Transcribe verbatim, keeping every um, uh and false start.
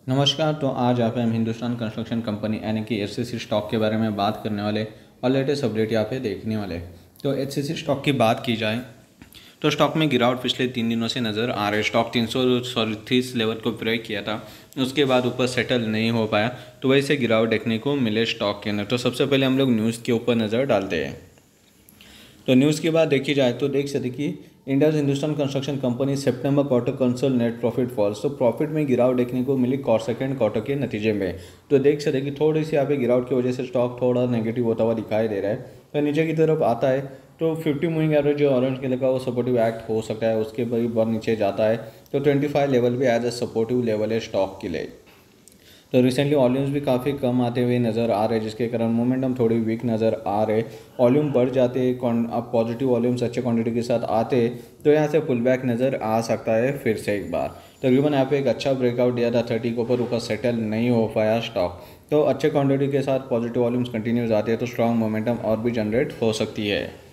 नमस्कार। तो आज यहाँ पे हम हिंदुस्तान कंस्ट्रक्शन कंपनी यानी कि एचसीसी स्टॉक के बारे में बात करने वाले और लेटेस्ट अपडेट यहाँ पे देखने वाले। तो एचसीसी स्टॉक की बात की जाए तो स्टॉक में गिरावट पिछले तीन दिनों से नज़र आ रही है। स्टॉक तीन सौ सैंतीस लेवल को ब्रेक किया था, उसके बाद ऊपर सेटल नहीं हो पाया, तो वही से गिरावट देखने को मिले स्टॉक के अंदर। तो सबसे पहले हम लोग न्यूज़ के ऊपर नज़र डालते हैं। तो न्यूज़ की बात देखी जाए तो देख सकते कि India Hindustan construction company September quarter consol net profit falls, तो प्रॉफिट में गिरावट देखने को मिली सेकंड क्वार्टर के नतीजे में। तो देख सकते कि थोड़ी सी यहाँ पे गिरावट की वजह से स्टॉक थोड़ा नेगेटिव होता हुआ दिखाई दे रहा है। तो नीचे की तरफ आता है तो फिफ्टी मूविंग एवरेज जो ऑरेंज कलर का वो सपोर्टिव एक्ट हो सकता है, उसके भी बहुत नीचे जाता है। तो ट्वेंटी फाइव लेवल भी एज अ सपोर्टिव लेवल है स्टॉक के लिए। तो रिसेंटली वॉल्यूम्स भी काफ़ी कम आते हुए नज़र आ रहे हैं, जिसके कारण मोमेंटम थोड़ी वीक नज़र आ रहे। वॉल्यूम बढ़ जाते, अब पॉजिटिव वॉल्यूम्स अच्छे क्वांटिटी के साथ आते तो यहाँ से पुल बैक नज़र आ सकता है फिर से एक बार। तकरीबन यहाँ पे एक अच्छा ब्रेकआउट दिया था थर्टी के ऊपर, ऊपर सेटल नहीं हो पाया स्टॉक। तो अच्छे क्वांटिटी के साथ पॉजिटिव वॉल्यूम्स कंटिन्यूज आते हैं तो स्ट्रॉन्ग मोमेंटम और भी जनरेट हो सकती है।